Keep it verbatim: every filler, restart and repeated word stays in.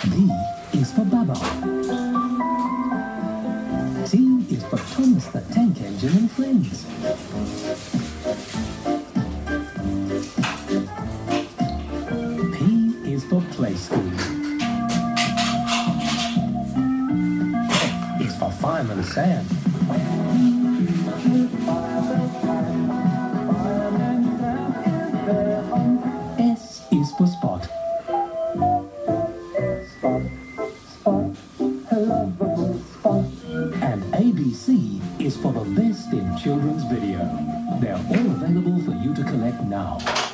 B is for Baba. T is for Thomas the Tank Engine and Friends. P is for Play School. F is for Fireman Sam. S is for Spot. Spot, Spot, lovable Spot. And A B C is for the best in children's video. They're all available for you to collect now.